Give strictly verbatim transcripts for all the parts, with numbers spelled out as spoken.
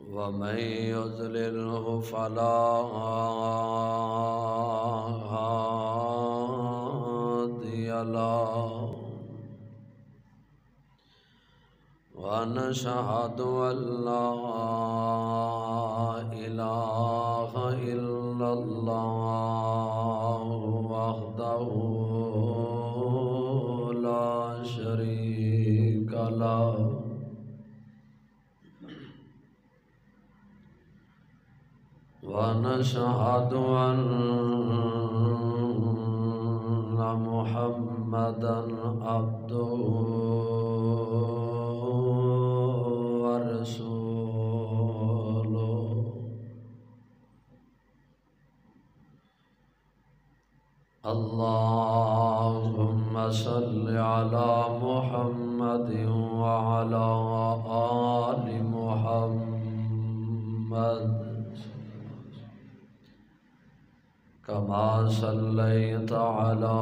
ومن يضلله فلا هادي له ونشهد أن لا إله إلا الله وحده لا شريك له ونشهد أن محمدًا عبده ورسوله اللهم صل على محمد وعلى آل محمد كما صليت على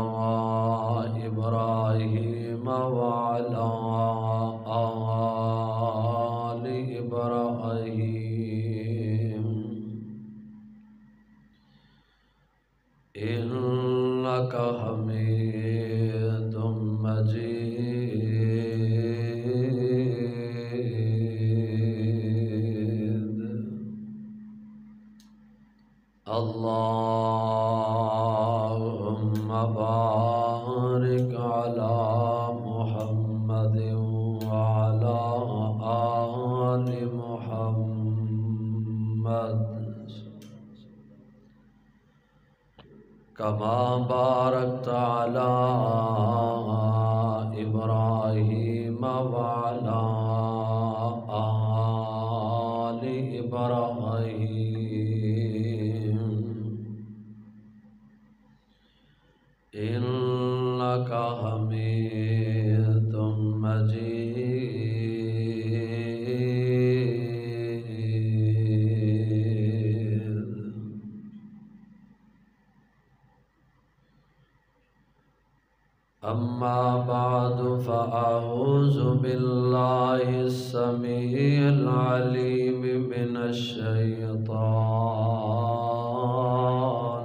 إبراهيم وعلى آل إبراهيم إنك حميد مجيد اللهم بارك على محمد وعلى آل محمد كما باركت على إبراهيم وعلى آل إبراهيم إنك حميد مجيد أما بعد فأعوذ بالله السميع العليم من الشيطان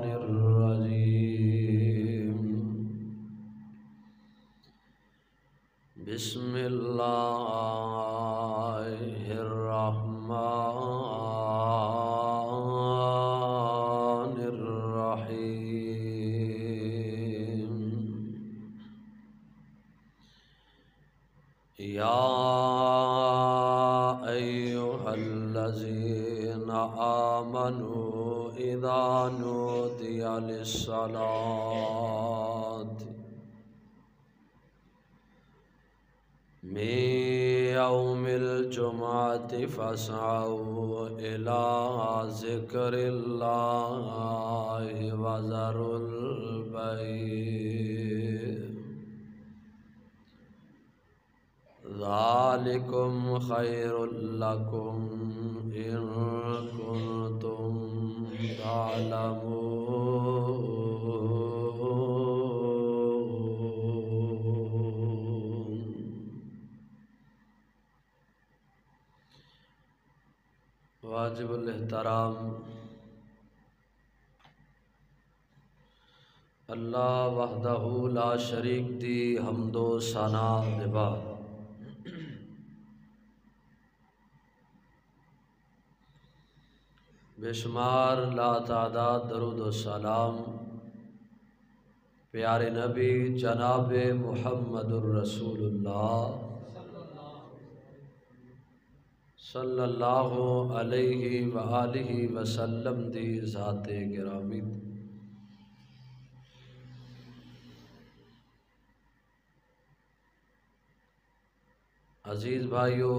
الرجيم بسم الله الرحمن الرحيم يا أيها الذين آمنوا إذا نودي للصلاة من يوم الجمعة فاسعوا إلى ذكر الله وذروا البيع ذلكم خير لكم إن كنتم تعلمون واجب الاحترام اللہ وحدہ لا شریک دی حمد و ثنا دے بعد بے شمار لا تعداد درود و سلام پیارے نبی جناب محمد الرسول اللہ صلی اللہ علیہ وآلہ وسلم دی ذات گرامی عزیز بھائیو،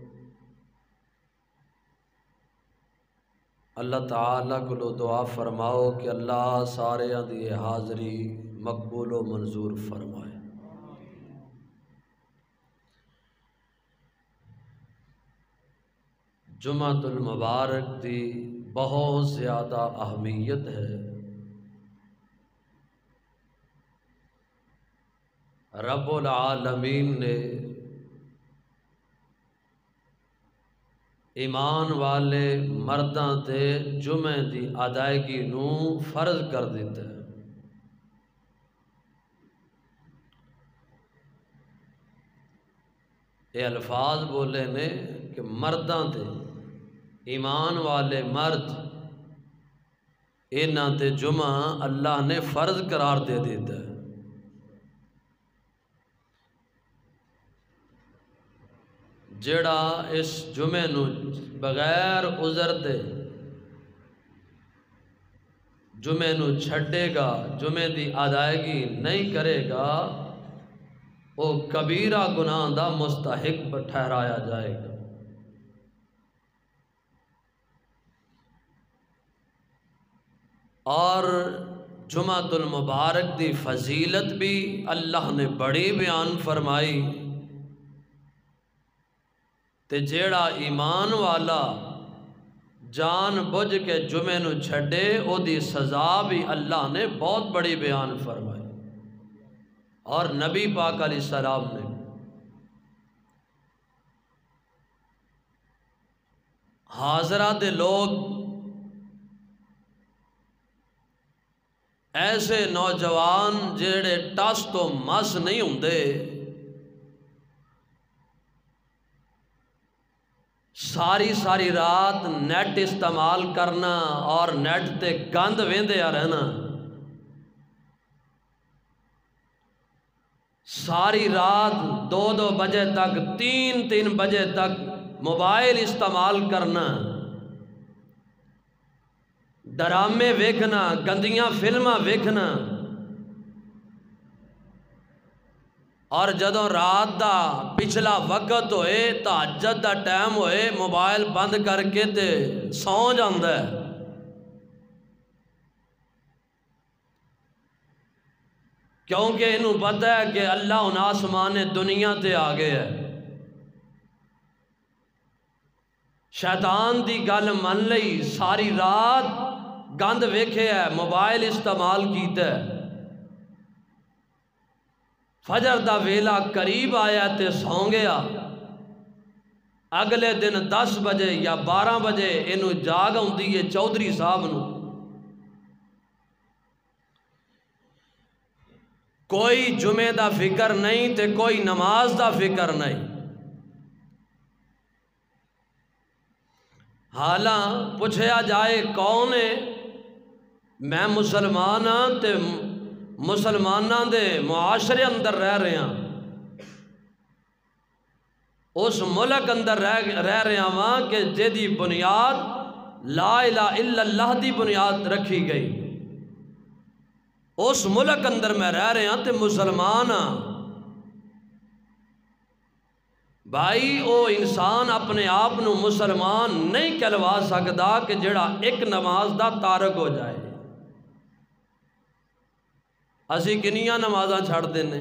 اللہ تعالیٰ کو دعا فرماؤ کہ اللہ سارے دی حاضری مقبول و منظور فرمائے۔ جمعۃ المبارک دی بہت زیادہ اہمیت ہے۔ رب العالمین نے ایمان والے مرداں تے جمعے دی ادائیگی نو فرض کر دیتا ہے۔ یہ الفاظ بولے نے کہ مرداں تے ایمان والے مرد انہاں تے جمعہ اللہ نے فرض قرار دے دیتا ہے۔ جڑا اس جمعے نو بغیر عذر دے جمعے نو چھڈے گا، جمعے دی ادائیگی نہیں کرے گا، وہ کبیرہ گناہ دا مستحق ٹھہرایا جائے گا۔ اور جمعۃ المبارک دی فضیلت بھی اللہ نے بڑی بیان فرمائی، تے جیڑا ایمان والا جان بوجھ کے جمعے نو چھڈے او دی سزا بھی اللہ نے بہت بڑی بیان فرمائی، اور نبی پاک علیہ السلام نے حاضرہ دے لوگ ایسے نوجوان جیڑے ٹس تو مس نہیں ہوندے، ساری ساری رات نیٹ استعمال کرنا اور نیٹ تے گند ویندیا رہنا، ساری رات دو دو بجے تک تین تین بجے تک موبائل استعمال کرنا، ڈرامے ویکھنا، گندیاں فلماں ویکھنا، اور جدوں رات دا پچھلا وقت ہوئے تہجد دا ٹائم ہوئے موبائل بند کر کے تے سو جاندا ہے۔ کیونکہ انہوں پتہ ہے کہ اللہ ان آسمان دنیا تے آگے ہے، شیطان دی گل من لئی ساری رات گند ویکھے ہے، موبائل استعمال کیتا ہے، فجر دا ویلا قریب آیا تے سو گیا، اگلے دن دس بجے یا بارہ بجے انہوں جاگ آندی ہے چودھری صاحب نو، کوئی جمعے دا فکر نہیں تے کوئی نماز دا فکر نہیں۔ حالاں پوچھیا جائے کون ہے، میں مسلمان ہاں تے مسلماناں دے معاشرے اندر رہ رہے ہیں، اس ملک اندر رہ رہے ہیں کہ جدی بنیاد لا الہ الا اللہ دی بنیاد رکھی گئی، اس ملک اندر میں رہ رہے ہیں تے مسلمان ہاں۔ بھائی او انسان اپنے آپ نو مسلمان نہیں کہلوا سکدا کہ جڑا ایک نماز دا تارک ہو جائے۔ اسی کنیاں نمازاں چھڑ دینے،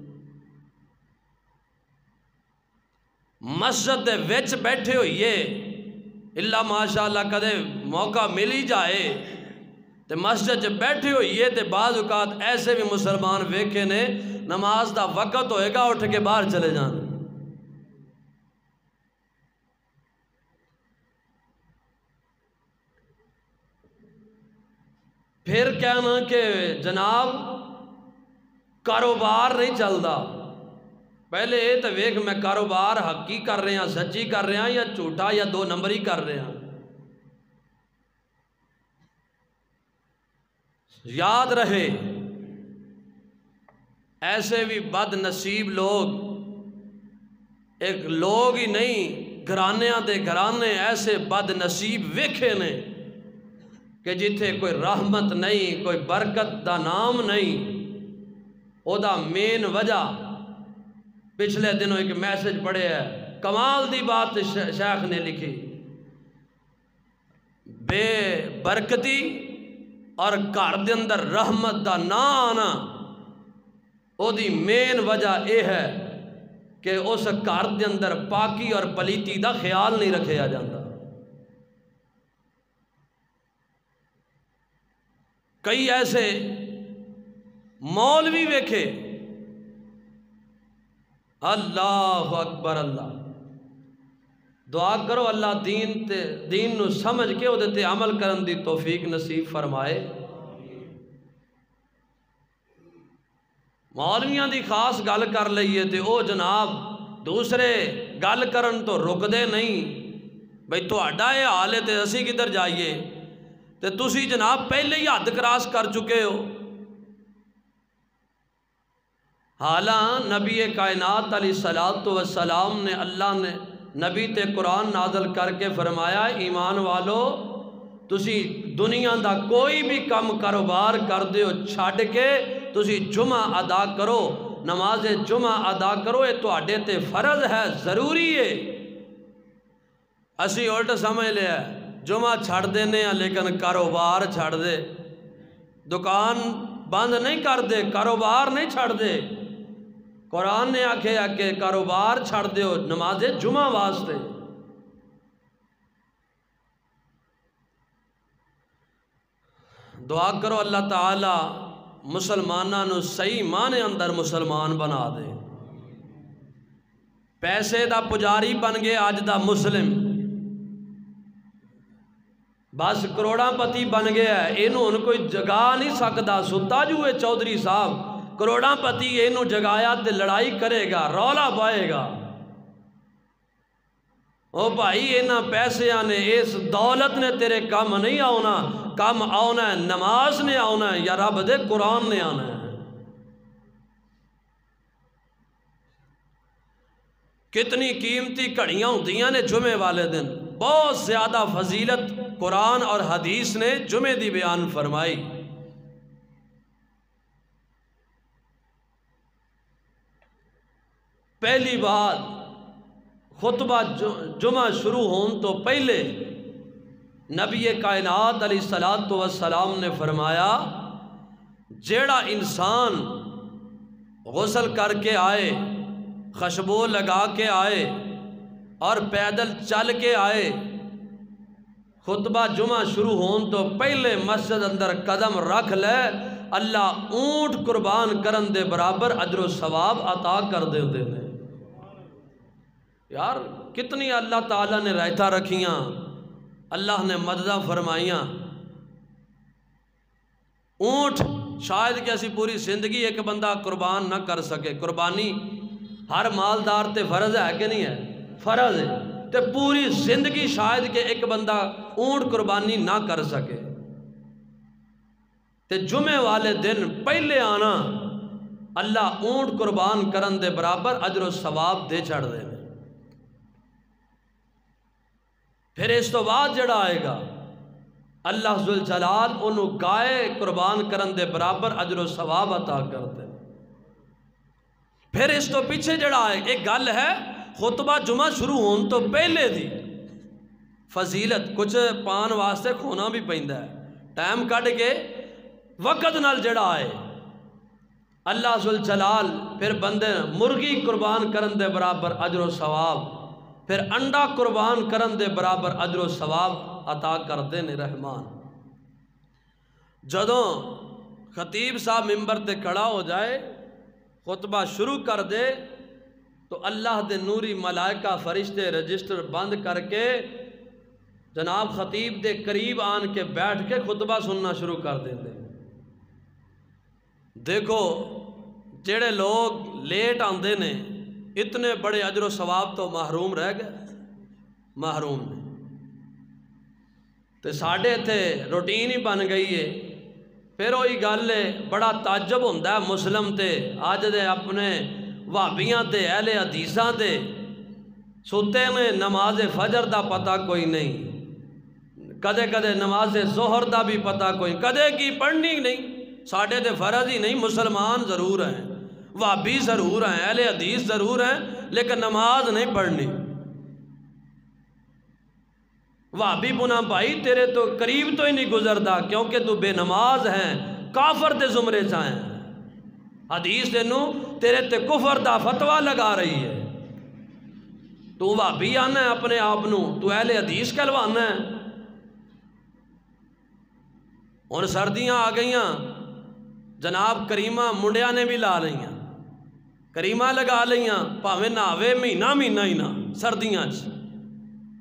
مسجد دے وچ بیٹھے ہوئیے، اللہ ماشاءاللہ کدے موقع ملی جائے تے مسجد چ بیٹھے ہوئیے تے بعض اوقات ایسے بھی مسلمان ویکھے نے نماز دا وقت ہوئے گا اٹھ کے باہر چلے جان، پھر کہنا کہ جناب کاروبار نہیں چلدا، پہلے یہ تو ویکھ میں کاروبار حقی کر رہے ہیں، سچی کر رہے ہیں یا جھوٹا یا دو نمبری کر رہے ہیں۔ یاد رہے ایسے بھی بد نصیب لوگ، ایک لوگ ہی نہیں گھرانیاں دے گھرانے ایسے بد نصیب ویکھے نے کہ جتھے کوئی رحمت نہیں، کوئی برکت دا نام نہیں۔ او دا مین وجہ پچھلے دنوں ایک میسج پڑھے ہے، کمال دی بات شیخ نے لکھی، بے برکتی اور گھر دے اندر رحمت دا نہ آنا، او دی مین وجہ اے ہے کہ اس گھر دے اندر پاکی اور پلیتی دا خیال نہیں رکھیا جاتا۔ کئی ایسے مولوی ویکھے، اللہ اکبر اللہ، دعا کرو اللہ دین تے دین نو سمجھ کے وہ تے عمل کرن دی توفیق نصیب فرمائے۔ مولویاں دی خاص گل کر لئیے تے او جناب دوسرے گل کرن تو رک دے نہیں، بھئی تو اڈا ہے حال ہے تے اسی کدھر جائیے، تے تسی جناب پہلے ہی حد کراس کر چکے ہو۔ حالاں نبی کائنات علیہ الصلوۃ والسلام نے اللہ نے نبی تے قرآن نازل کر کے فرمایا ایمان والو تسی دنیا دا کوئی بھی کم کاروبار کر دیو چھڈ کے تسی جمعہ ادا کرو، نماز جمعہ ادا کرو، یہ تواڈے تے فرض ہے، ضروری ہے۔ اسی الٹ سمجھ لیا جمعہ چھڑ دینے ہیں لیکن کاروبار چھڑ دے، دکان بند نہیں کر دے، کاروبار نہیں چھڑ دے۔ قرآن نے آکھے کہ کاروبار چھڑ دیو نماز جمعہ واسطے۔ دعا کرو اللہ تعالی مسلمانوں نو صحیح معنی اندر مسلمان بنا دے۔ پیسے دا پجاری بن گئے آج دا مسلم، بس کروڑا پتی بن گیا ہے، اینو ان کوئی جگا نہیں سکتا، ستا جو ہے چودھری صاحب کروڑا پتی اینو جگایا تے لڑائی کرے گا، رولا پائے گا۔ او بھائی اینا پیسے آنے اس دولت نے تیرے کام نہیں آنا، کام آنا ہے نماز نے آنا ہے یا رب دے قرآن نے آنا ہے۔ کتنی قیمتی گھڑیاں ہوندیاں نے جمعے والے دن، بہت زیادہ فضیلت قرآن اور حدیث نے جمعے دی بیان فرمائی۔ پہلی بات خطبہ جمعہ شروع ہون تو پہلے نبی کائنات علیہ الصلوۃ والسلام نے فرمایا جیڑا انسان غسل کر کے آئے، خوشبو لگا کے آئے اور پیدل چل کے آئے، خطبہ جمعہ شروع ہون تو پہلے مسجد اندر قدم رکھ لے، اللہ اونٹ قربان کرن دے برابر اجر و ثواب عطا کر دے دے دے۔ یار کتنی اللہ تعالیٰ نے رائتہ رکھیاں، اللہ نے مددہ فرمائیاں۔ اونٹ شاید کہ اسی پوری زندگی ایک بندہ قربان نہ کر سکے، قربانی ہر مالدار تے فرض ہے کہ نہیں ہے؟ فرض ہے، تے پوری زندگی شاید کہ ایک بندہ اونٹ قربانی نہ کر سکے، تے جمعے والے دن پہلے آنا اللہ اونٹ قربان کرن دے برابر اجر و ثواب دے چھڑ دے۔ پھر اس تو بعد جڑا آئے گا اللہ ذوالجلال انہوں گائے قربان کرن دے برابر اجر و ثواب عطا کر دے۔ پھر اس تو پیچھے جڑا آئے ایک گل ہے خطبہ جمعہ شروع ہون تو پہلے دی فضیلت کچھ پان واسطے کھونا بھی پہندہ ہے، ٹائم کٹ کے وقت نال جڑا آئے اللہ ذوالجلال پھر بندے مرغی قربان کرن دے برابر اجر و ثواب، پھر انڈا قربان کرن دے برابر اجر و ثواب عطا کر دے نے رحمان۔ جدوں خطیب صاحب ممبر تے کھڑا ہو جائے خطبہ شروع کر دے تو اللہ دے نوری ملائکہ فرشتے رجسٹر بند کر کے جناب خطیب دے قریب آن کے بیٹھ کے خطبہ سننا شروع کر دیں دے۔ دیکھو جڑے لوگ لیٹ آندے نے اتنے بڑے اجر و ثواب تو محروم رہ گئے، محروم نے۔ تے ساڑھے تھے روٹین ہی بن گئی ہے، پھر وہی گل ہے بڑا تعجب ہوندہ ہے مسلم تے آج دے اپنے وہابیاں تے اہل حدیثاں تے ستے میں نماز فجر دا پتہ کوئی نہیں، کدے کدے نماز ظہر دا بھی پتہ کوئی، کدے کی پڑھنی نہیں، ساڑھے تے فرض ہی نہیں، مسلمان ضرور ہیں، وہابی ضرور ہیں، اہل حدیث ضرور ہیں، لیکن نماز نہیں پڑھنی۔ وہابی بنا بھائی تیرے تو قریب تو ہی نہیں گزردا کیونکہ تو بے نماز ہیں، کافر دے زمرے چاہیں، حدیث دینو تیرے تے کفر دا فتوہ لگا رہی ہے، تو وہابی آنا ہے اپنے آپنو، تو اہل حدیث کہلوانا ہے۔ اور سردیاں آ گئیاں جناب کریمہ منڈیا نے بھی لا لئیاں، کریمہ لگا لئیاں، پاوے ناوے مہینہ مہینہ ہی نہ سردیاں چ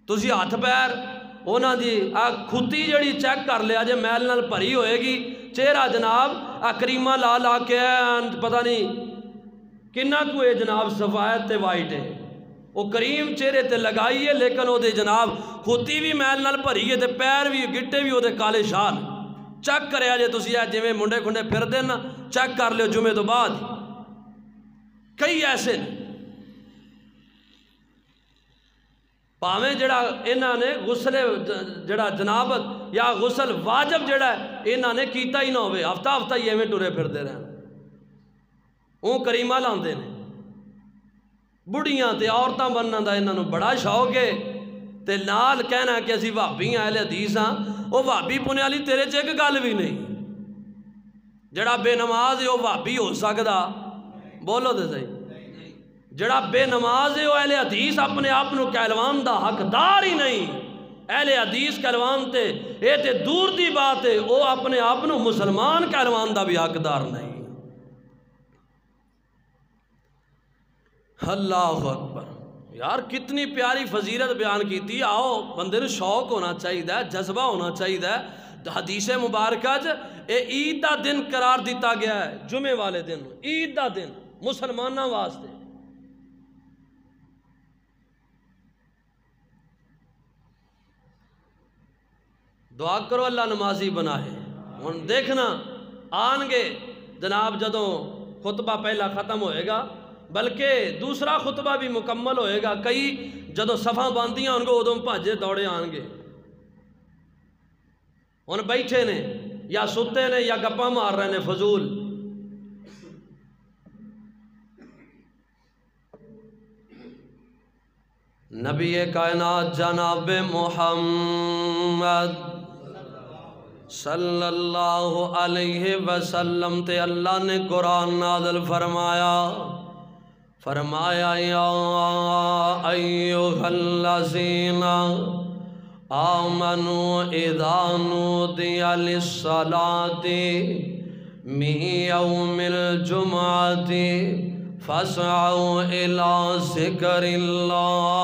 تسی ہاتھ پیر انہاں دی آ کھتی جڑی چیک کر لیا جے میل نال بھری ہوئے گی چہرہ جناب آ کریمہ لا لا کے پتہ نہیں کنہ کو ہے جناب صفایت تے وائٹ ہے وہ کریم چہرے تے لگائی ہے لیکن وہ دے جناب کھتی بھی میل نال بھری ہے تے پیر بھی گٹے بھی وہ دے کالے شال چیک کریا جے تسی آج جویں منڈے کھنڈے پھر دینا چیک کر لیو جمعے تو بعد کئی ایسے نے پاویں جڑا انہاں نے غسل جڑا جنابت یا غسل واجب جڑا ہے انہاں نے کیتا ہی نہ ہوئے ہفتہ ہفتہ یہ میں ٹورے پھر دے رہے ہیں اون کریمہ لاندے نے بڑیاں تے عورتاں بننا دا انہاں نو بڑا شوق ہے تے نال کہنا کہ اسی وہابی اہل حدیث ہاں وہ وہابی پونے والی تیرے چ ایک گل بھی نہیں جڑا بے نماز ہے وہ وہابی ہو سکدا بولو تے صحیح جڑا بے نماز ہے وہ اہل حدیث اپنے آپ نو کہلوان دا حقدار ہی نہیں اہل حدیث کہلوان تے اے تے دور دی بات ہے وہ اپنے آپ نو مسلمان کہلوان دا بھی حقدار نہیں اللہ اکبر یار کتنی پیاری فضیلت بیان کی تھی آؤ بندے نو شوق ہونا چاہیے جذبہ ہونا چاہیے حدیث مبارکہ اے عید دا دن قرار دیتا گیا ہے جمعے والے دن عید دا دن مسلمانہ واسطے دعا کرو اللہ نمازی بنائے ہن دیکھنا آن گے جناب جدوں خطبہ پہلا ختم ہوئے گا بلکہ دوسرا خطبہ بھی مکمل ہوئے گا کئی جدو صفحہ باندیاں ان کو ادوں بھاجے دوڑے آن گے ان بیٹھے نے یا ستے نے یا گپا مار رہے نے فضول نبی کائنات جناب محمد صلی اللہ علیہ وسلم تے اللہ نے قرآن نازل فرمایا فرمایا یا ایوہ الذین آمنوا اذا نودی للصلاة من یوم الجمعة فاسعوا الى ذکر اللہ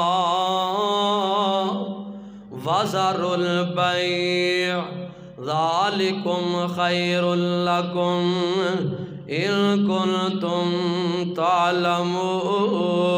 وذروا البیع ذالکم خیر لکم ان کنتم تعلمون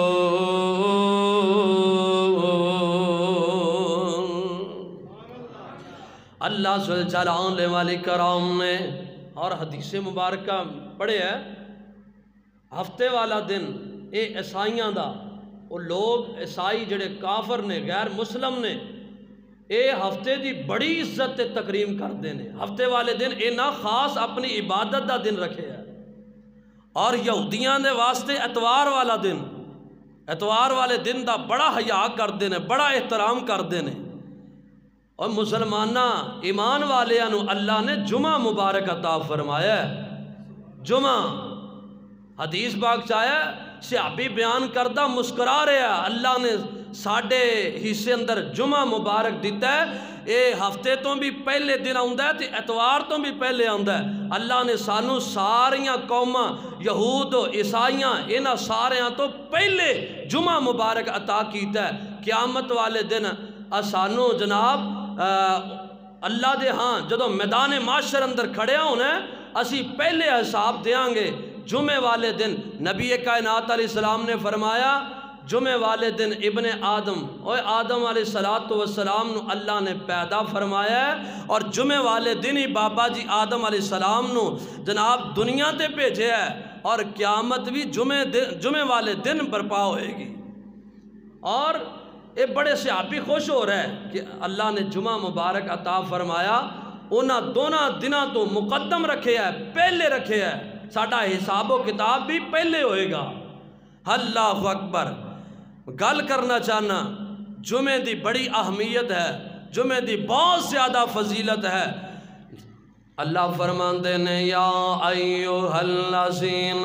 اللہ صلی اللہ علیہ وآلہ کرام نے اور حدیث مبارکہ پڑھے ہے ہفتے والا دن اے عیسائیاں دا وہ لوگ عیسائی جڑے کافر نے غیر مسلم نے اے ہفتے دی بڑی عزت تے تکریم کر دینے ہفتے والے دن اے نہ خاص اپنی عبادت دا دن رکھے ہے اور یہودیاں دے واسطے اتوار والا دن اتوار والے دن دا بڑا حیا کر دینے بڑا احترام کر دینے اور مسلمانہ ایمان والے انو اللہ نے جمعہ مبارک عطا فرمایا ہے جمعہ حدیث باغ چاہیا صحابی بیان کردہ مسکرا رہے ہیں اللہ نے ساڑھے حصے اندر جمعہ مبارک دیتا ہے اے ہفتے تو بھی پہلے دن آندہ ہے تے اتوار تو بھی پہلے آندہ ہے اللہ نے سانو ساریاں قوماں یہود و عیسائیاں انہاں ساریاں تو پہلے جمعہ مبارک عطا کیتا ہے قیامت والے دن سانو جناب اللہ دے ہاں جدو میدان معاشر اندر کھڑے ہونا ہے اسی پہلے حساب دیاں گے جمعے والے دن نبی کائنات علیہ السلام نے فرمایا جمعے والے دن ابن آدم اور آدم علیہ السلام نو اللہ نے پیدا فرمایا ہے اور جمعے والے دن ہی بابا جی آدم علیہ السلام نو جناب دنیا تے بھیجے ہے اور قیامت بھی جمعے جمعے والے دن برپا ہوئے گی اور اے بڑے صحابی خوش ہو رہے ہیں کہ اللہ نے جمعہ مبارک عطا فرمایا انہاں دونوں دنوں تو مقدم رکھے ہے پہلے رکھے ہے ساڑھا حساب و کتاب بھی پہلے ہوئے گا اللہ اکبر گل کرنا چاہنا جمعے دی بڑی اہمیت ہے جمعے دی بہت زیادہ فضیلت ہے اللہ فرماندے نے یا ایوہ الذین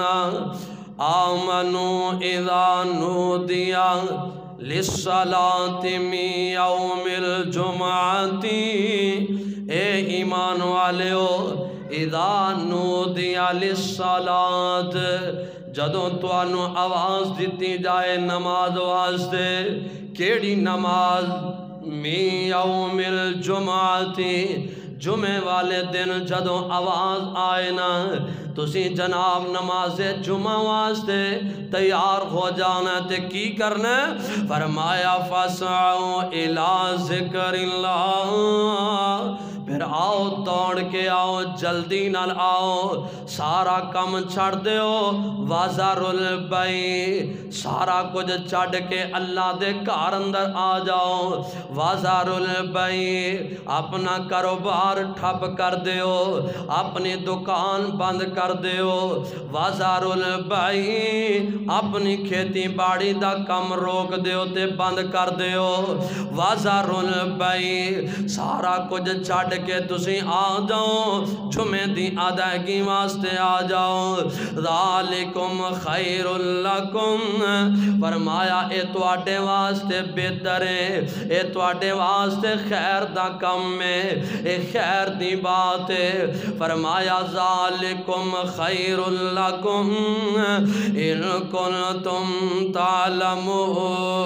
آمنوا اذا نودیا للصلاة من یوم الجمعة اے ایمان والیو اذا نودیا للصلاة جدوں تو انو آواز دیتی جائے نماز واسطے کیڑی نماز من یوم الجمعتی جمعے والے دن جدوں آواز آئے نا تسی جناب نماز جمعہ واسطے تیار ہو جانا تے کی کرنا فرمایا فَاسْعَوْا إِلَىٰ ذِكْرِ اللَّهِ پھر آؤ دوڑ کے آؤ جلدی نال آؤ سارا کم چھڑ دیو وَذَرُ الْبَيْعَ سارا کچھ چھڑ کے اللہ دے گھر اندر آ جاؤ وَذَرُ الْبَيْعَ اپنا کاروبار ٹھپ کر دیو اپنی دکان بند کر دیو وَذَرُ الْبَيْعَ اپنی کھیتی باڑی دا کم روک دیو تے بند کر دیو وَذَرُ الْبَيْعَ سارا کچھ چھڑ کہ تسی آ جاؤ جمعے دی ادائیگی واسطے آ جاؤ ذالکم خیر لکم فرمایا اے تواڈے واسطے بہتر ہے اے تواڈے واسطے خیر دا کم ہے اے خیر دی بات ہے فرمایا ذالکم خیر لکم ان کنتم تعلمون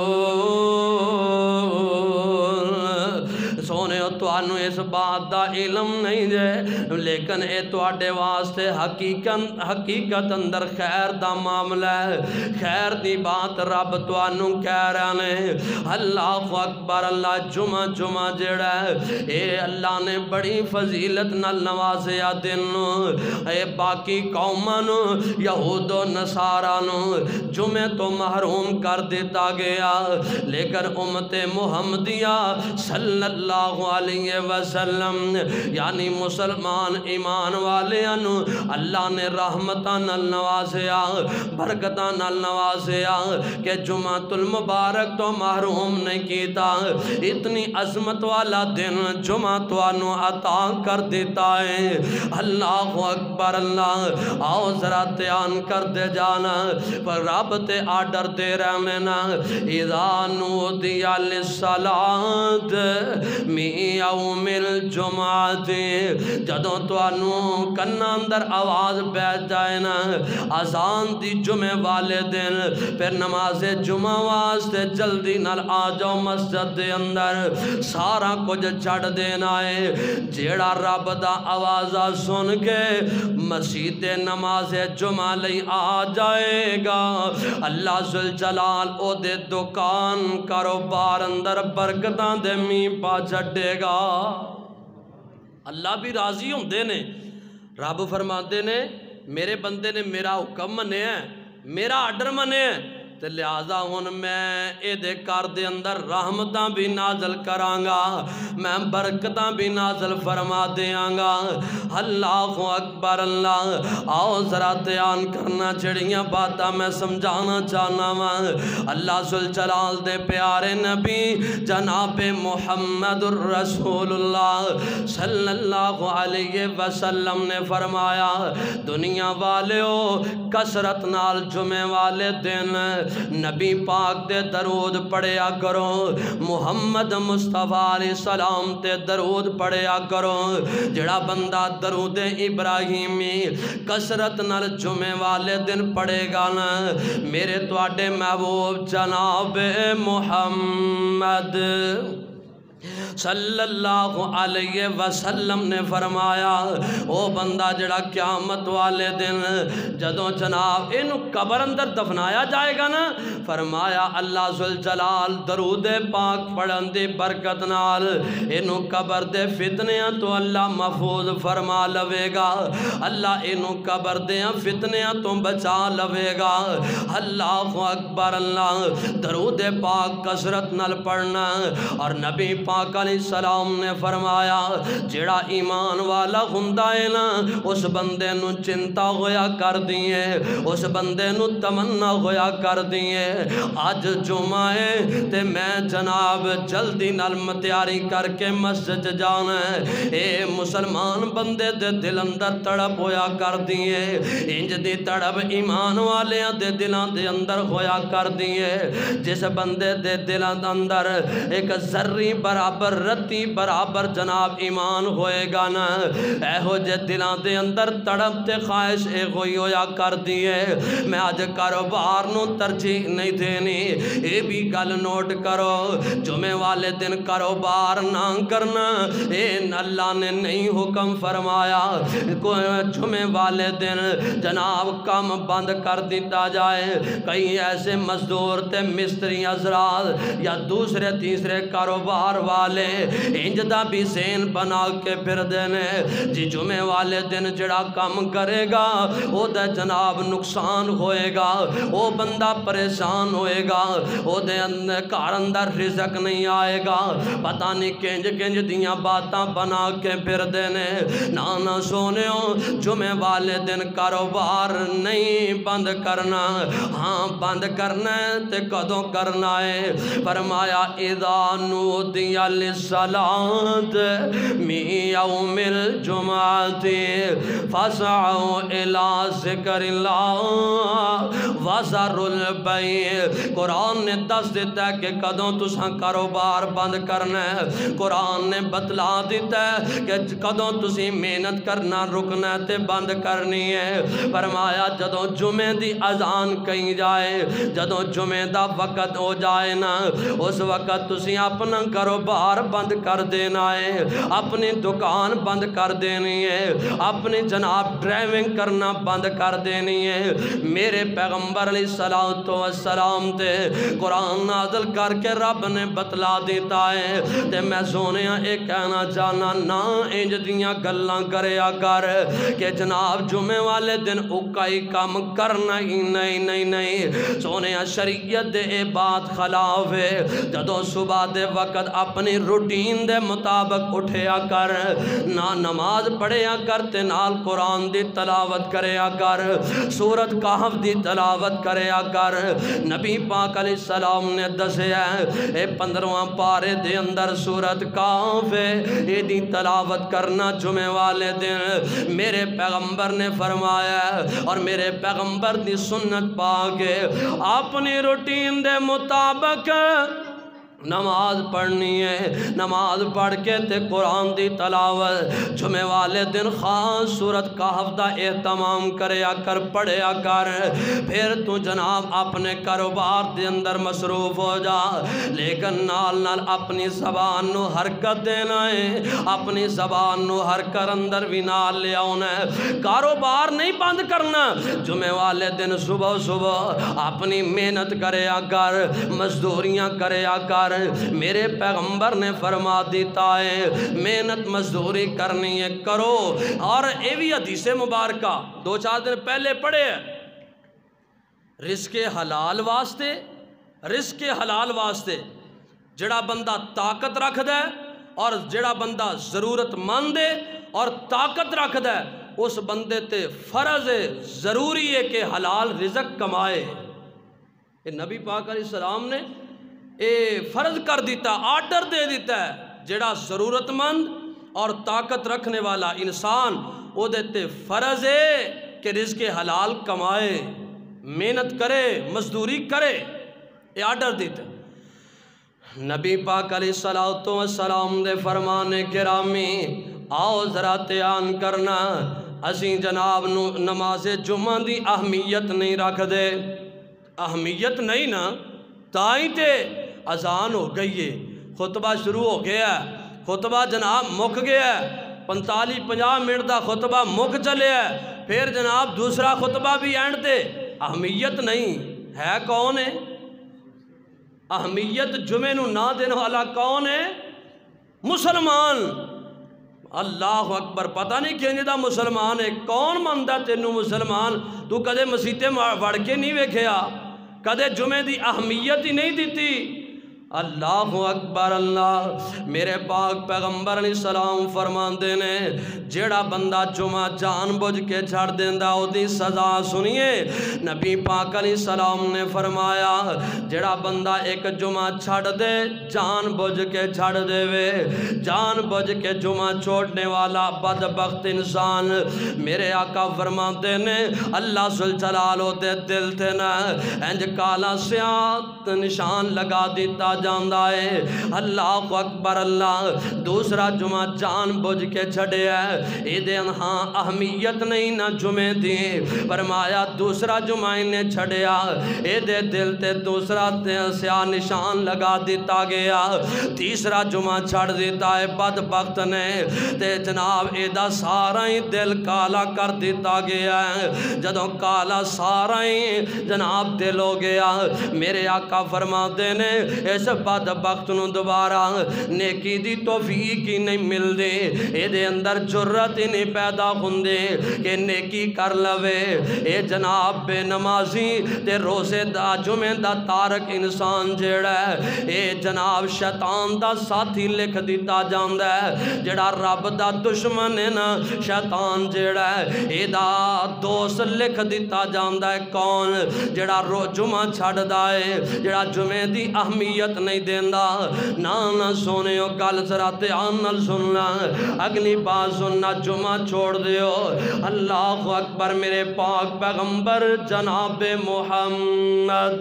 سونے تو انو اس بات دا علم نہیں دے لیکن اے تو آٹے واسطے حقیقت حقیقت اندر خیر دا معاملہ ہے خیر دی بات رب تو انو کہہ رہے ہیں اللہ اکبر اللہ جمعہ جمعہ جڑا ہے اے اللہ نے بڑی فضیلت نال نوازیا دن اے باقی قوماں یہود و نصارا جمعے تو محروم کر دیتا گیا لیکن امت محمدیہ صلی اللہ علیہ وسلم یعنی مسلمان ایمان والے اللہ نے رحمتاں نال نوازیا برکتاں نال نوازیا کہ جمعۃ المبارک تو محروم نہیں کیتا اتنی عظمت والا دن جمعہ تو انو عطا کر دیتا ہے اللہ اکبر اللہ آؤ ذرا دھیان کر دے جانا پر رب تے آرڈر دے رہے نا اذا نودی للصلاۃ من یوم الجمعہ جدوں تو انو کنا اندر آواز بیٹھ جائے نا اذان دی جمعے والے دن پھر نماز جمعہ واسطے جلدی نال آ جاؤ مسجد دے اندر سارا کچھ چھڑ دینا ہے جیڑا رب دا آوازہ سن کے مسجد نماز جمعہ لئی آ جائے گا اللہ ذوالجلال او دے دکان کاروبار اندر برکتاں دے می پا چھڑے گا اللہ بھی راضی ہوں دے نے رب فرماتے نے میرے بندے نے میرا حکم منے ہیں میرا آرڈر منے ہیں تے لہذا ہن میں اے دے کار دے اندر رحمتاں بھی نازل کرانگا میں برکتاں بھی نازل فرما دیاں گا اللہ اکبر اللہ آؤ ذرا دھیان کرنا چڑیاں باتاں میں سمجھانا چاہنا ہوں اللہ ذوالجلال دے پیارے نبی جناب محمد الرسول اللہ صلی اللہ علیہ وسلم نے فرمایا دنیا والیو کثرت نال جمعے والے دن نبی پاک دے درود پڑھیا کرو محمد مصطفیٰ علیہ السلام تے درود پڑھیا کرو جڑا بندہ درود ابراہیمی کثرت نال جمعے والے دن پڑھے گا نا میرے تواڈے محبوب جناب محمد صلی اللہ علیہ وسلم نے فرمایا او بندہ جڑا قیامت والے دن جدوں جناب انو قبر اندر دفنایا جائے گا نا فرمایا اللہ ذوالجلال درود پاک پڑھن دی برکت نال انو قبر دے فتنیاں تو اللہ محفوظ فرما لوے گا اللہ انو قبر دے فتنیاں تو بچا لوے گا اللہ اکبر اللہ درود پاک کثرت نال پڑھنا اور نبی پاک علیہ السلام نے فرمایا جڑا ایمان والا ہوندا ہے نا اس بندے نو چنتا ہویا کر دیئے اس بندے نو تمنا ہویا کر دیئے آج جمعہ ہے تے میں جناب جلدی نال تیاری کر کے مسجد جانا ہے اے مسلمان بندے دے دل اندر تڑپ ہویا کر دیئے انج دی تڑپ ایمان والے دے دلان دے اندر ہویا کر دیئے جس بندے دے دلان اندر ایک ذری بر برابر رتی برابر جناب ایمان ہوئے گا نا اے ہو جے دلان دے اندر تڑپ تے خواہش اے ہوئی ہویا کر دیئے میں آج کاروبار نو ترجیح نہیں دینی اے بھی گل نوٹ کرو جمعے والے دن کاروبار نہ کرنا اے اللہ نے نہیں حکم فرمایا جمعے والے دن جناب کام بند کر دیتا جائے کئی ایسے مزدور تے مستری حضرات یا دوسرے تیسرے کاروبار والے انجدہ بھی سین بنا کے پھر دینے جی جمعے والے دن جڑا کام کرے گا او دے جناب نقصان ہوئے گا او بندہ پریشان ہوئے گا او دے کار اندر رزق نہیں آئے گا پتہ نہیں کنج کنج دیاں باتاں بنا کے پھر دینے نانا سونے ہو جمعے والے دن کاروبار نہیں بند کرنا ہاں بند کرنا ہے تے کدوں کرنا ہے فرمایا اذا نودی للصلاۃ من یوم الجمعۃ فاسعوا الی ذکر اللہ وذروا البیع قرآن نے دس دیتا ہے کہ کدوں تساں کاروبار بند کرنا ہے قرآن نے بتلا دیتا ہے کہ کدوں تسی محنت کرنا رکنا ہے تے بند کرنی ہے فرمایا جدوں جمعے دی اذان کہیں جائے جدوں جمعے دا وقت ہو جائے نا اس وقت تسی اپنا کاروبار بند کر دینا ہے اپنی دکان بند کر دینی ہے اپنی جناب ڈرائیونگ کرنا بند کر دینی ہے میرے پیغمبر علیہ السلام تے قرآن نازل کر کے رب نے بتلا دیتا ہے تے میں سونیاں ایک کہنا چاہنا نا انج دیاں گلاں کریا کر کہ جناب جمعے والے دن اکائی کام کرنا ہی نہیں نہیں نہیں سونیاں شریعت دے اے بات خلاف ہے جدوں صبح دے وقت اپنی روٹین دے مطابق اٹھیا کر نہ نماز پڑھیا کر تے نال قرآن دی تلاوت کریا کر سورت کہف دی تلاوت کریا کر نبی پاک علیہ السلام نے دسے ہے اے پندرواں پارے دے اندر سورت کہف ہے اے دی تلاوت کرنا جمعے والے دن میرے پیغمبر نے فرمایا ہے اور میرے پیغمبر دی سنت پاک ہے اپنی روٹین دے مطابق نماز پڑھنی ہے نماز پڑھ کے تے قرآن دی تلاوت جمعے والے دن خاص سورت کہف دا اہتمام کریا کر پڑھیا کر پھر تو جناب اپنے کاروبار دے اندر مصروف ہو جا لیکن نال نال اپنی زبان نو حرکت دینا ہے اپنی زبان نو حرکت اندر بھی نال لے آنا ہے کاروبار نہیں بند کرنا جمعے والے دن صبح صبح اپنی محنت کریا کر مزدوریاں کریا کر میرے پیغمبر نے فرما دیتا ہے محنت مزدوری کرنی ہے کرو اور اے بھی حدیث مبارکہ دو چار دن پہلے پڑھے رزق حلال واسطے رزق حلال واسطے جڑا بندہ طاقت رکھ دے اور جڑا بندہ ضرورت مند ہے اور طاقت رکھ دے اس بندے تے فرض ہے ضروری ہے کہ حلال رزق کمائے یہ نبی پاک علیہ السلام نے اے فرض کر دیتا آرڈر دے دیتا ہے جڑا ضرورت مند اور طاقت رکھنے والا انسان او دیتے فرض ہے کہ رزق حلال کمائے محنت کرے مزدوری کرے یہ آرڈر دیتا ہے نبی پاک علیہ السلام دے فرمانے کرامی آؤ ذرا تیان کرنا اسی جناب نو نماز جمعہ دی اہمیت نہیں رکھ دے اہمیت نہیں نا تائیں تے اذان ہو گئی ہے خطبہ شروع ہو گیا ہے خطبہ جناب مک گیا ہے پنتالی پنجا منٹ دا خطبہ مک چلے ہے پھر جناب دوسرا خطبہ بھی اینڈ تے اہمیت نہیں ہے کون ہے اہمیت جمعے نو نہ دینے والا کون ہے مسلمان اللہ اکبر پتہ نہیں کہیں دا مسلمان ہے کون مندہ تینوں مسلمان تو کدے مسیطے وڑ کے نہیں ویکھیا کدے جمعے دی اہمیت ہی نہیں دیتی اللہ اکبر اللہ میرے پاک پیغمبر علیہ السلام فرماندے نے جیڑا بندہ جمعہ جان بوجھ کے چھڑ دیندہ او دی سزا سنیے نبی پاک علیہ السلام نے فرمایا جیڑا بندہ ایک جمعہ چھڑ دے جان بوجھ کے چھڑ دے وے جان بوجھ کے جمعہ چھوڑنے والا بدبخت انسان میرے آقا فرماندے نے اللہ ذوالجلال دے دل تے نا انج کالا سیاہ نشان لگا دیتا جاندا ہے۔ اللہ اکبر اللہ۔ دوسرا جمعہ جان بوجھ کے چھڑیا ہے، ایدے ہاں اہمیت نہیں نہ جمعے دی، فرمایا دوسرا جمعہ انہیں چھڑیا، ایدے دل تے دوسرا سیاہ نشان لگا دیتا گیا۔ تیسرا جمعہ چھڑ دیتا ہے بدبخت نے، تے جناب ایدہ سارا ہی دل کالا کر دیتا گیا ہے۔ جدوں کالا سارا ہی جناب دل ہو گیا، میرے آقا فرما دینے اس بدبخت نو دوبارہ نیکی دی توفیق ہی نہیں مل دے، ایدے اندر جرت ہی نہیں پیدا ہوندے کہ نیکی کر لوے۔ اے جناب بے نمازی تے روزے دا جمعے دا تارک انسان جیڑا ہے، اے جناب شیطان دا ساتھی لکھ دیتا جاندہ ہے۔ جڑا رب دا دشمن ہے نا شیطان جیڑا ہے، اے دا دوست لکھ دیتا جاندہ ہے۔ کون؟ جڑا رو جمعہ چھڑ دائے، جڑا جمعے دی اہمیت نہیں دیندہ۔ نانا سونے ہو گل ذرا دھیان نال سننا، اگلی بات سننا، جمعہ چھوڑ دیو۔ اللہ اکبر۔ میرے پاک پیغمبر جناب محمد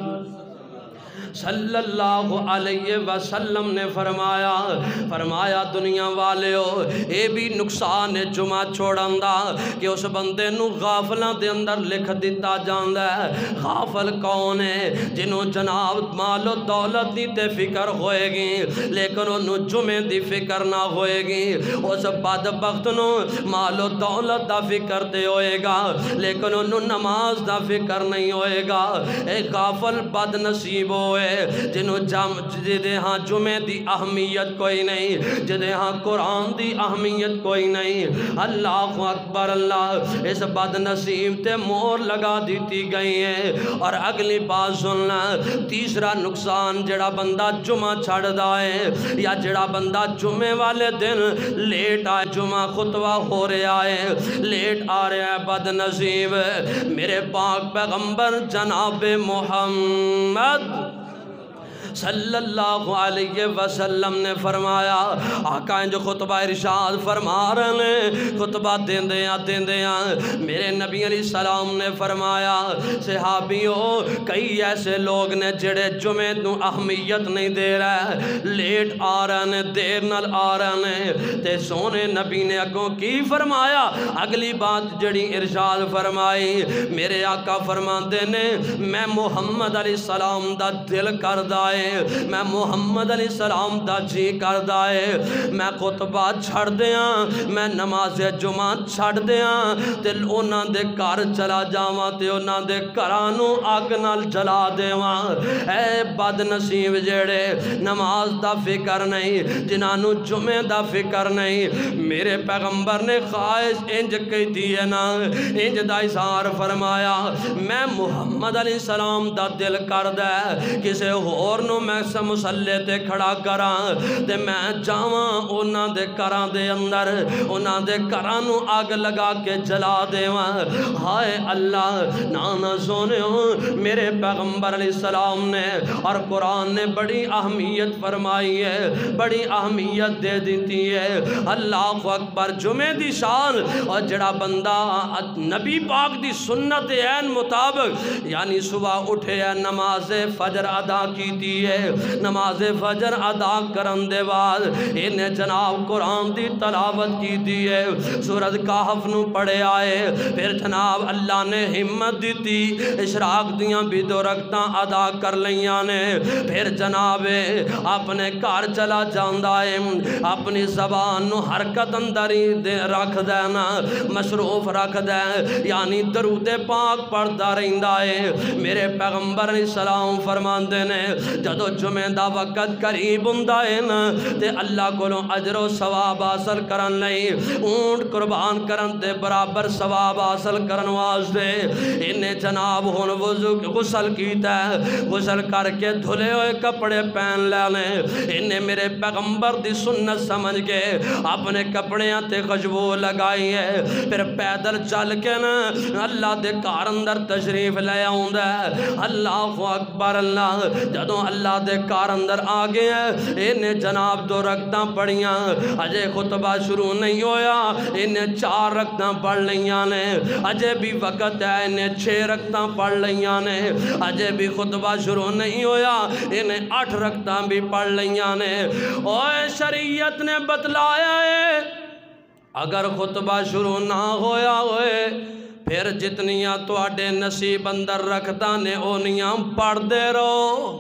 صلی اللہ علیہ وسلم نے فرمایا فرمایا دنیا والے ہو، اے بھی نقصان جمعہ چھوڑن دا کہ اس بندے نو غافلہ دے اندر لکھ دیتا جاندہ ہے۔ غافل کون ہے؟ جنہوں جناب مال و دولت دی تے فکر ہوئے گی لیکن انہوں جمعے دی فکر نہ ہوئے گی۔ اس بدبخت نو مال و دولت دا فکر تے ہوئے گا لیکن انہوں نماز دا فکر نہیں ہوئے گا۔ اے غافل بد نصیب ہوئے جنہوں جدے ہاں جمعے دی اہمیت کوئی نہیں، جدے ہاں قرآن دی اہمیت کوئی نہیں۔ اللہ اکبر اللہ۔ اس بد نصیب تے مور لگا دیتی گئی ہے۔ اور اگلی بات سننا، تیسرا نقصان جڑا بندہ جمعہ چھڑ دائے یا جڑا بندہ جمعے والے دن لیٹ آئے، جمعہ خطبہ ہو رہا ہے لیٹ آ رہا ہے، بد نصیب۔ میرے پاک پیغمبر جناب محمد صلی اللہ علیہ وسلم نے فرمایا، آقا جو خطبہ ارشاد فرما رہے ہیں، خطبہ دین دیاں دین دیاں میرے نبی علیہ السلام نے فرمایا، صحابیوں کئی ایسے لوگ نے جڑے جمعے نو اہمیت نہیں دے رہے، لیٹ آ رہے ہیں، دیر نال آ رہے ہیں، تے سونے نبی نے اگوں کی فرمایا؟ اگلی بات جڑی ارشاد فرمائی، میرے آقا فرما دینے میں محمد علیہ السلام دا دل کر دائے، میں محمد علیہ السلام دا جی کر دائے، میں خطبہ چھڑ دیاں، میں نماز جمعہ چھڑ دیاں، تے اونا دے کار چلا جاواں، تے اونا دے کرانو آگ نال جلا دیواں۔ اے بد نصیب جیڑے نماز دا فکر نہیں، جنانو جمعہ دا فکر نہیں، میرے پیغمبر نے خواہش انج کہی دیئے نا، انج دا اظہار فرمایا، میں محمد علیہ السلام دا دل کر دے کسے اور نو میں سے مسلح تے کھڑا کران تے میں جاواں اونا دے کران دے اندر، اونا دے کرانو آگ لگا کے جلا دیواں۔ ہائے اللہ، نانا سونے ہوں میرے پیغمبر علیہ السلام نے اور قرآن نے بڑی اہمیت فرمائی ہے، بڑی اہمیت دے دیتی ہے۔ اللہ اکبر۔ جمعے دی شان اور جڑا بندہ نبی پاک دی سنت عین مطابق یعنی صبح اٹھے ہے، نماز فجر ادا کی دی ہے، نماز فجر ادا کرن دے بعد انہیں جناب قرآن دی تلاوت کی دی ہے، سورۃ کہف نو پڑھے آئے، پھر جناب اللہ نے ہمت دیتی، اشراق دیاں بھی دو رکعتاں ادا کر لیاں نے، پھر جناب اپنے کار چلا جاندا ہے، اپنی زبان نو حرکت اندری دے رکھ دینا، مصروف رکھ دے، یعنی درود پاک پڑھدا رہندا ہے۔ میرے پیغمبر علیہ السلام فرماندے نے جدو جمعہ دا وقت قریب ہوندا ہے نا تے اللہ کولوں اجر و ثواب حاصل کرن لئی اونٹ قربان کرن دے برابر ثواب حاصل کرن واسطے انہیں جناب ہن وضو غسل کیتا ہے، غسل کر کے دھلے ہوئے کپڑے پہن لینے، انہیں میرے پیغمبر دی سنت سمجھ کے اپنے کپڑیاں تے خوشبو لگائی ہے، پھر پیدل چل کے نا اللہ دے گھر اندر تشریف لے آوندا ہے۔ اللہ اکبر اللہ۔ جدوں اللہ اللہ دے کار اندر آ گئے ہیں انہیں جناب دو رکعتاں پڑھیاں اجے خطبہ شروع نہیں ہویا انہیں چار رکعتاں پڑھ لیاں نے اجے بھی وقت ہے انہیں چھ رکعتاں پڑھ لیاں نے اجے بھی خطبہ شروع نہیں ہویا انہیں آٹھ رکعتاں بھی پڑھ لیاں نے اوے شریعت نے بتلایا ہے اگر خطبہ شروع نہ ہویا ہوئے پھر جتنیاں تو آڈے نصیب اندر رکھتا نے اونیاں پڑھ دے رہو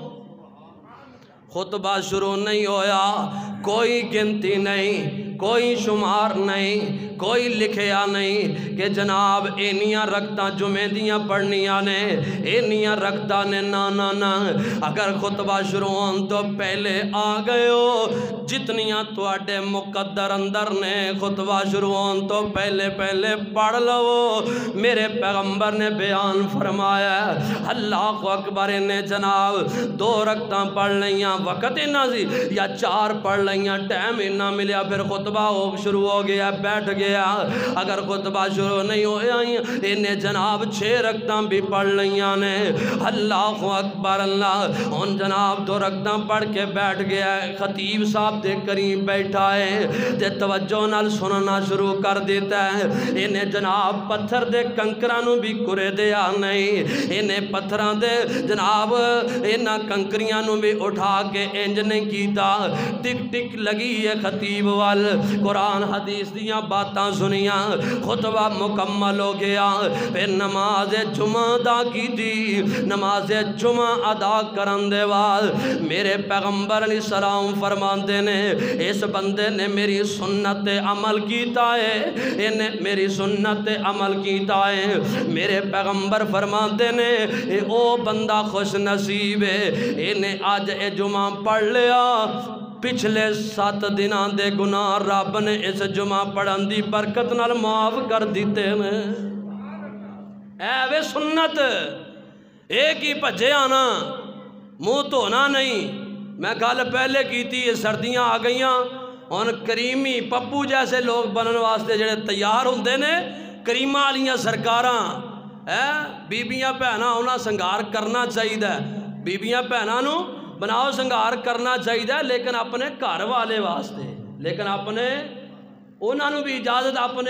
خطبہ شروع نہیں ہویا کوئی گنتی نہیں کوئی شمار نہیں کوئی لکھیا نہیں کہ جناب اینیاں رکھتا جمعہ دیاں پڑھنیاں نے اینیاں رکھتا نے نا نا نا اگر خطبہ شروع ہون تو پہلے آ گئے ہو جتنیاں تو آڈے مقدر اندر نے خطبہ شروع ہون تو پہلے پہلے پڑھ لو میرے پیغمبر نے بیان فرمایا اللہ اکبر نے جناب دو رکھتا پڑھ لیاں وقت انہا سی یا چار پڑھ لیاں ٹائم انہا ملیا پھر خطبہ ہو شروع ہو گیا بیٹھ گیا اگر خطبہ شروع نہیں ہویا انہیں جناب چھ رکعتاں بھی پڑھ لیاں نے اللہ اکبر اللہ ان جناب دو رکعتاں پڑھ کے بیٹھ گیا خطیب صاحب دے قریب بیٹھا ہے تے توجہ نال سننا شروع کر دیتا ہے انہیں جناب پتھر دے کنکرانوں بھی کرے دیا نہیں انہیں پتھران دے جناب انہاں کنکریانوں بھی اٹھا کے انج نہیں کیتا ٹک ٹک لگی ہے خطیب وال قرآن حدیث دیاں باتاں سنیاں خطبہ مکمل ہو گیا پھر نماز جمعہ دا کی دی نماز جمعہ ادا کرن دے وال میرے پیغمبر علیہ السلام فرماندے نے اس بندے نے میری سنت عمل کیتا ہے انہیں میری سنت عمل کیتا ہے میرے پیغمبر فرماندے نے اے او بندہ خوش نصیب ہے انہیں آج اے جمعہ پڑھ لیا پچھلے سات دنان دے گناہ رب نے اس جمعہ پڑھن دی برکت نال معاف کر دیتے ہیں اے وے سنت ایک ہی پجے آنا منہ دھونا نہیں میں گل پہلے کی تھی یہ سردیاں آ گئیاں ان کریمی پپو جیسے لوگ بنن واسطے جڑے تیار ہوندے نے کریمہ والیاں سرکاراں اے بیبیاں بہناں انہاں سنگار کرنا چاہیے بیبیاں بہناں نو بناؤ سنگار کرنا چاہیے لیکن اپنے گھر والے واسطے لیکن اپنے انہاں نو بھی اجازت اپنے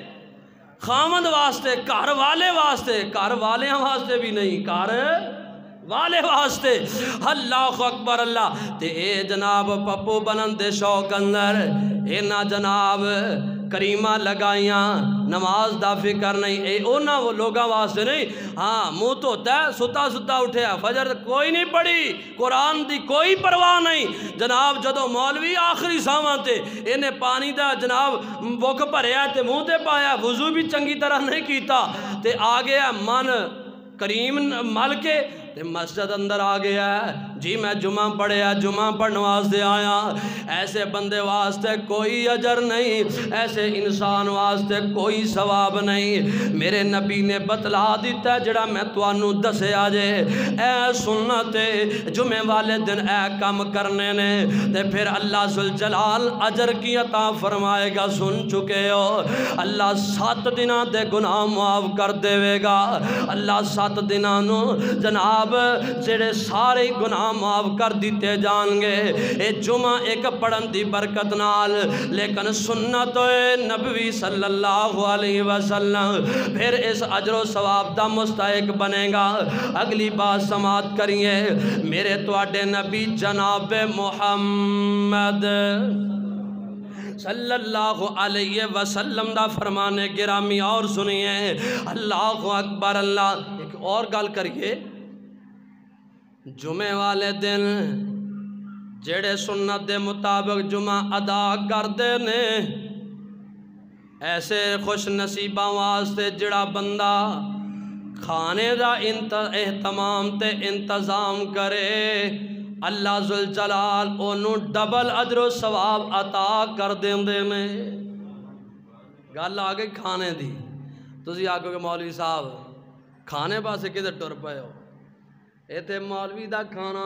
خامد واسطے گھر والے واسطے گھر والیاں واسطے بھی نہیں گھر والے واسطے اللہ اکبر اللہ تے اے جناب پپو بنن دے شوق اندر اینا جناب کریمہ لگائیاں نماز دا فکر نہیں اے اونا وہ لوگاں واسطے نہیں ہاں منہ تو ہوتا ہے ستا ستا اٹھے فجر کوئی نہیں پڑھی قرآن دی کوئی پرواہ نہیں جناب جدو مولوی آخری ساواں تے انہیں پانی دا جناب بک بھریا تے منہ تے پایا وضو بھی چنگی طرح نہیں کیتا تے آگیا من کریم مل کے تے مسجد اندر آ گیا ہے جی میں جمعہ پڑھیا جمعہ پڑھنے واسطے آیا ایسے بندے واسطے کوئی اجر نہیں ایسے انسان واسطے کوئی ثواب نہیں میرے نبی نے بتلا دیتا ہے جڑا میں توانوں دسے آجے اے سنتے جمعہ والے دن اے کم کرنے نے تے پھر اللہ ذوالجلال اجر کی عطا فرمائے گا سن چکے ہو اللہ سات دنہ دے گناہ معاف کر دے گا اللہ سات دنہ نو جناب جڑے سارے گناہ معاف کر دیتے جان گے اے جمعہ ایک پڑھن دی برکت نال لیکن سنت نبوی صلی اللہ علیہ وسلم پھر اس اجر و ثواب دا مستحق بنے گا اگلی بات سماعت کریے میرے تواڈے نبی جناب محمد صلی اللہ علیہ وسلم دا فرمانے گرامی اور سنیے اللہ اکبر اللہ ایک اور گل کریے جمعے والے دن جڑے سنت دے مطابق جمعہ ادا کر دے نے ایسے خوش نصیبہ واسطے جڑا بندہ کھانے دا اہتمام تے انتظام کرے اللہ ذوالجلال انہوں ڈبل اجر و ثواب عطا کر دیں دے میں گل آگے کھانے دی تسی آگے کہ مولوی صاحب کھانے پاسے کدھر ٹر پائے ہو اے تے مولوی دا کھانا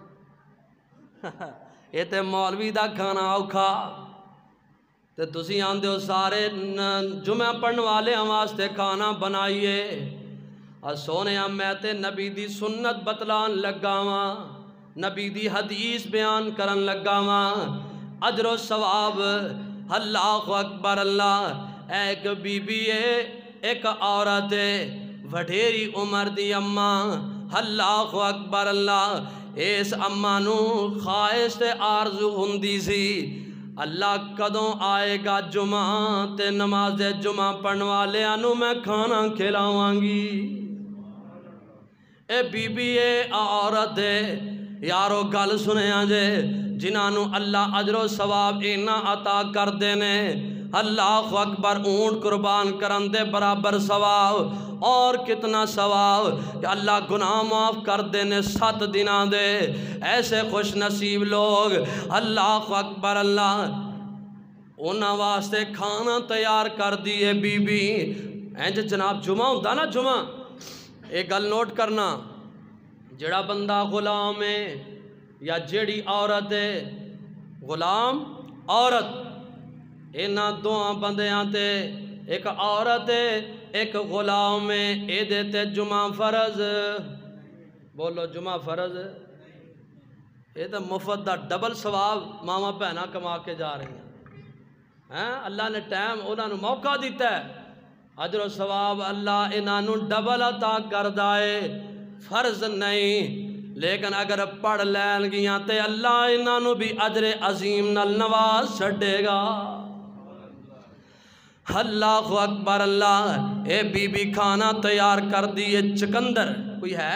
اے تے مولوی دا کھانا اوکھا تے تسی آندے ہو سارے جمعہ پڑھن والے ہم واسطے کھانا بنائیے اور سونے ہم میں تے نبی دی سنت بتلان لگا ہاں نبی دی حدیث بیان کرن لگا ماں اجر و ثواب اللہ اکبر اللہ ایک بی بی ہے ایک عورت ہے وڈیری عمر دی اماں اللہ اکبر اللہ اس اماں نو خواہش تے آرزو ہوندی سی اللہ کدوں آئے گا جمعہ تے نماز جمعہ پڑھن والے انو میں کھانا کھلاواں گی اے بی بی اے عورت ہے یارو گل سنیا جے جنہاں اللہ اجر و ثواب اینا عطا کر دینے اللہ اکبر اونٹ قربان کرن دے برابر ثواب اور کتنا ثواب کہ اللہ گناہ معاف کر دینے سات دناں دے ایسے خوش نصیب لوگ اللہ اکبر اللہ انہاں واسطے کھانا تیار کر دیئے بی بی اینج جناب جمعہ ہوتا نا جمعہ ایک گل نوٹ کرنا جڑا بندہ غلام ہے یا جیڑی عورت ہے غلام عورت اینا دوہاں بندیاں تے ایک عورت ہے ایک غلام ہے اے دیتے جمعہ فرض بولو جمعہ فرض اے تو مفت دا ڈبل ثواب ماما بہنا کما کے جا رہی ہیں اللہ نے ٹائم انہوں نے موقع دیتا ہے اجر و ثواب اللہ انہوں نے ڈبل عطا کر دائے فرض نہیں لیکن اگر پڑھ لین گیاں تے اللہ انہوں نے بھی اجر عظیم نال نواز چھڑے گا اللہ اکبر اللہ اے بی بی کھانا تیار کر دیئے چکندر کوئی ہے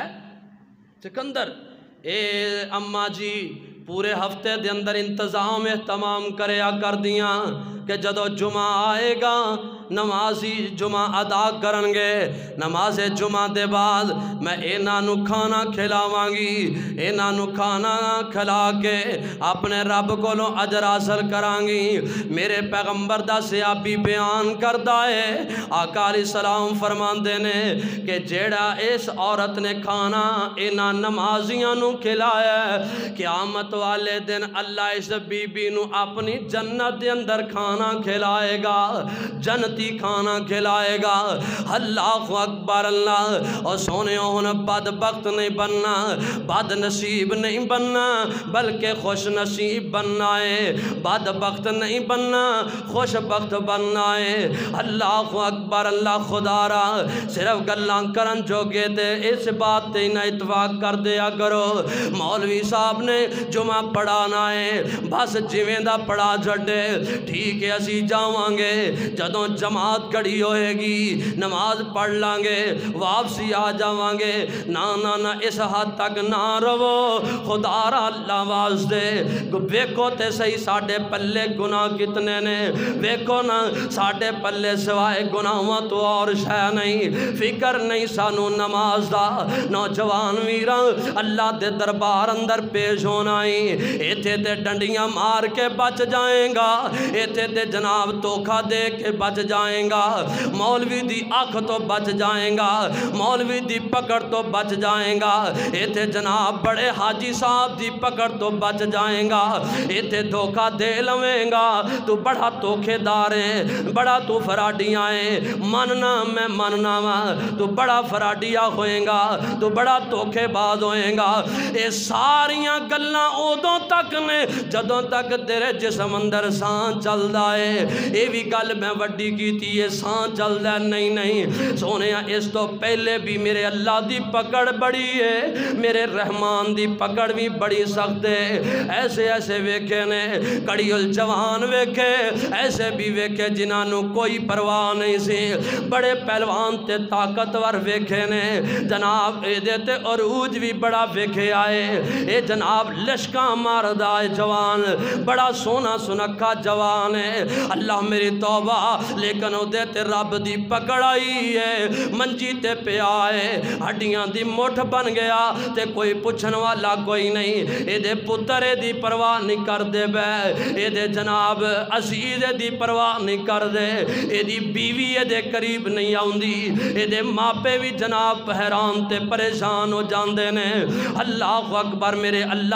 چکندر اے اماں جی پورے ہفتے دے اندر انتظام اہتمام کریا کر دیاں کہ جدو جمعہ آئے گا نمازی جمعہ ادا کرنگے نماز جمعہ دے بعد میں اینا نو کھانا کھلاواں گی اینا نو کھانا کھلا کے اپنے رب کو لو اجر حاصل کرانگی میرے پیغمبر دا سیابی بیان کردہ ہے آقا علیہ السلام فرمان دینے کہ جیڑا اس عورت نے کھانا اینا نمازیاں نو کھلایا ہے قیامت والے دن اللہ اس بی بی نو اپنی جنت دے اندر کھانا کھلائے گا جنت کھانا کھلائے گا اللہ اکبر اللہ اور سونے ہون بدبخت نہیں بننا بد نصیب نہیں بننا بلکہ خوش نصیب بننا ہے بدبخت نہیں بننا خوش بخت بننا ہے اللہ اکبر اللہ خدا را صرف گلان کرن جو گے دے اس بات تے نہ اتفاق کر دیا کرو مولوی صاحب نے جمعہ پڑھانا ہے بس جویں دا پڑھا جڑے ٹھیک ہے اسی جاواں گے جدوں جماعت کڑی ہوئے گی نماز پڑھ لانگے واپسی آ جاواں گے نا نا نا اس حد تک نہ رو خدا را اللہ واسطے ویکھو تے صحیح ساڑھے پلے گناہ کتنے نے ویکھو نا ساڑھے پلے سوائے گناہاں تو اور شے نہیں فکر نہیں سانو نماز دا نوجوان ویران اللہ دے دربار اندر پیش ہونا ہی ایتھے تے ڈنڈیاں مار کے بچ جائیں گا ایتھے تے جناب توکھا دے کے بچ جائیں گا مولوی دی آنکھ تو بچ جائیں گا مولوی دی پکڑ تو بچ جائیں گا ایتھے جناب بڑے حاجی صاحب دی پکڑ تو بچ جائیں گا ایتھے دھوکہ دے لویں گا تو بڑا توکھے داریں بڑا تو فراڈیاں ہیں مننا میں مننا ماں تو بڑا فراڈیا ہوئیں گا تو بڑا توکھے باز ہوئیں گا اے ساریاں گلاں اودوں تک نے جدوں تک تیرے جسم اندر سان چل دائے اے بھی گل میں وڈی کی تھی یہ سان چل دائے نہیں نہیں سونے اس تو پہلے بھی میرے اللہ دی پکڑ بڑی ہے میرے رحمان دی پکڑ بھی بڑی سخت ہے ایسے ایسے ویکھے نے کڑی الجوان ویکھے ایسے بھی ویکھے جنہاں کوئی پرواہ نہیں سی بڑے پہلوان تے طاقتور ویکھے نے جناب اے دیتے عروج بھی بڑا ویکھے آئے اے جناب لشکاں ماردہ جوان بڑا سونا سنکھا جوان ہے اللہ میری توبہ لیکن او دیتے رب دی پکڑ آئی ہے منجی تے پہ آئے ہڈیاں دی مٹھ بن گیا تے کوئی پوچھن والا کوئی نہیں اے دے پترے دی پرواہ نہیں کر دے بے اے دے جناب عزیز دی پرواہ نہیں کر دے اے دی بیوی اے دے قریب نہیں آؤندی اے دے ماپے بھی جناب حیران تے پریشان ہو جاندے نے اللہ اکبر میرے اللہ دی جو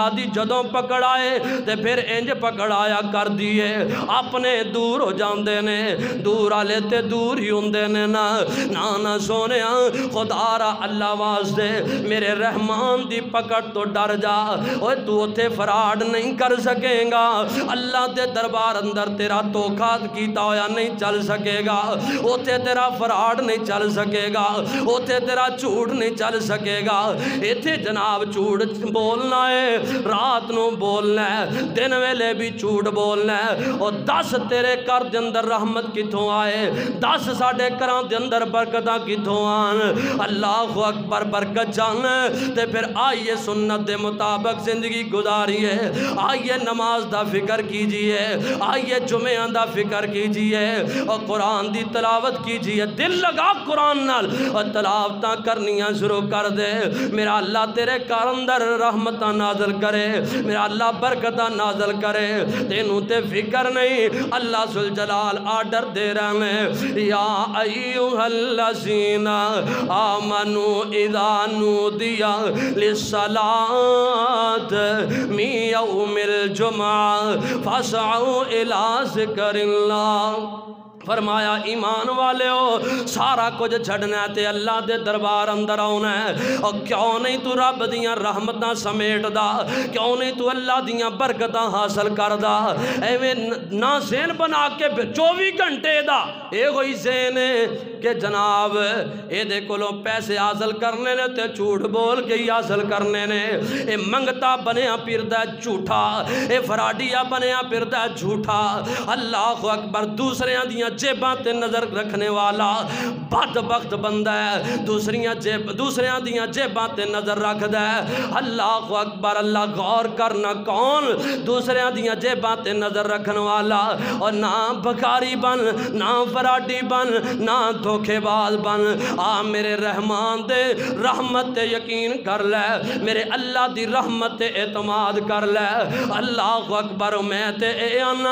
جدوں پکڑ آئے تے پھر انج پکڑ آیا کر دیے اپنے دور ہو جاندے نے دور آلے تے دور ہی ہوندے نے نا نانا سونے خدا را اللہ واسطے میرے رحمان دی پکڑ تو ڈر جا اوے تو اتھے فراڈ نہیں کر سکے گا اللہ دے دربار اندر تیرا توکھا کیتا ہویا نہیں چل سکے گا اتھے تیرا فراڈ نہیں چل سکے گا اتھے تیرا جھوٹ نہیں چل سکے گا اتھے جناب جھوٹ بولنا ہے رات نو بولنا ہے دن ویلے بھی جھوٹ بولنا ہے اور دس تیرے کر دے اندر رحمت کتوں آئے دس ساڑھے کران دے اندر برکتہ کتوں آن اللہ اکبر برکت جانا تے پھر آئیے سنت دے مطابق زندگی گزاریے آئیے نماز دا فکر کیجئے آئیے جمعہ دا فکر کیجئے اور قرآن دی تلاوت کیجئے دل لگا قرآن نال اور تلاوتاں کرنیاں شروع کر دے میرا اللہ تیرے کار اندر رحمتہ نازل کرے میرا اللہ برکتہ نازل کرے تینوں تے فکر نہیں اللہ ذوالجلال آڈر دے رہے یا ایوہ الذین آمنوا اذا نودیا للصلاة من یوم الجمعہ فاسعوا الی ذکر اللہ فرمایا ایمان والے ہو سارا کچھ چھڑنا ہے تے اللہ دے دربار اندر آنا ہے اور کیوں نہیں تو رب دیاں رحمتاں سمیٹ دا کیوں نہیں تو اللہ دیاں برکتاں حاصل کر دا ایویں نہ ذہن بنا کے چوبی گھنٹے دا اے کوئی ذہن ہے کہ جناب اے دے کولوں پیسے حاصل کرنے نے تے جھوٹ بول کے ہی حاصل کرنے نے اے منگتا بنیا پھردا جھوٹا اے فراڈیا بنیا پھردا جھوٹا اللہ اکبر دوسریاں دیاں جیباں تے نظر رکھنے والا بدبخت بندہ ہے دوسریاں جیب دوسریاں دیاں جیباں تے نظر رکھ دے اللہ اکبر اللہ غور کرنا کون دوسریاں دیاں جیباں تے نظر رکھنے والا اور نہ بکاری بن نہ فراڈی بن نہ دھوکے باز بن آ میرے رحمان دے رحمت تے یقین کر لے میرے اللہ دی رحمت تے اعتماد کر لے اللہ اکبر میں تے اے آنا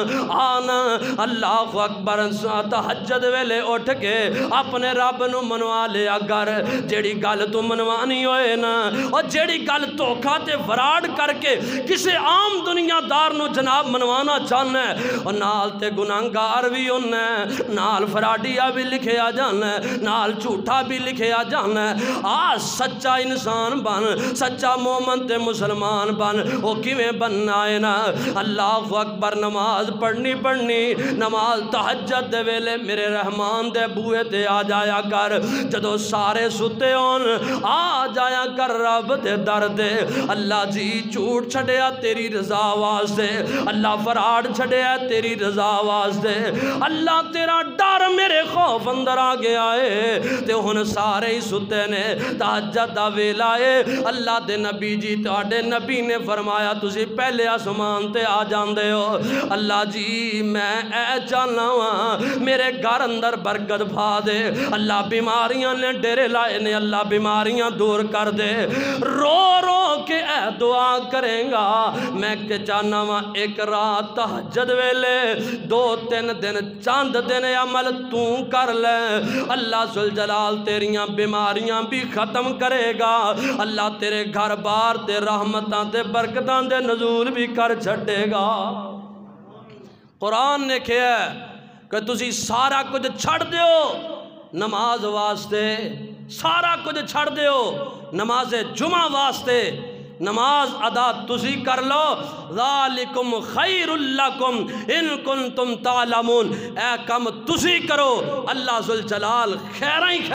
آنا اللہ اکبر تہجد ویلے اٹھ کے اپنے رب نو منوا لیا گر جیڑی گل تو منوانی ہوئے نا اور جیڑی گل دھوکا تے فراڈ کر کے کسے عام دنیا دار نو جناب منوانا چاہنا ہے اور نال تے گناہگار بھی ہونا ہے نال فراڈیا بھی لکھے آ جانا ہے نال جھوٹا بھی لکھے آ جانا ہے آ سچا انسان بن سچا مومن تے مسلمان بن وہ کیویں بننا ہے نا اللہ اکبر نماز پڑھنی پڑھنی نماز تہجد دے ویلے میرے رحمان دے بوئے تے آ جایا کر جدو سارے ستے ہون آ جایا کر رب دے در دے اللہ جی جھوٹ چھڑیا تیری رضا واسطے اللہ فراڈ چھڑیا تیری رضا واسطے اللہ تیرا ڈر میرے خوف اندر آ گیا ہے تے ہن سارے ہی ستے نے تہجد دا ویلا ہے اللہ دے نبی جی تواڈے نبی نے فرمایا تسی پہلے آسمان تے آ جاندے ہو اللہ جی میں اے جانا میرے گھر اندر برکت بھا دے اللہ بیماریاں نے ڈیرے لائے نے اللہ بیماریاں دور کر دے رو رو کے اے دعا کریں گا میں کہ چاہنا وا ایک رات تہجد ویلے دو تین دن چاند دن عمل تو کر لے اللہ ذوالجلال تیریاں بیماریاں بھی ختم کرے گا اللہ تیرے گھر بار تے رحمتاں تے برکتاں دے نزول بھی کر چھڑے گا قرآن نے کہا ہے کہ تسی سارا کچھ چھڑ دیو نماز واسطے سارا کچھ چھڑ دیو نماز جمعہ واسطے نماز ادا تسی کر لو ذالکم خیر لکم ان کنتم تعلمون اے کم تسی کرو اللہ ذوالجلال خیریں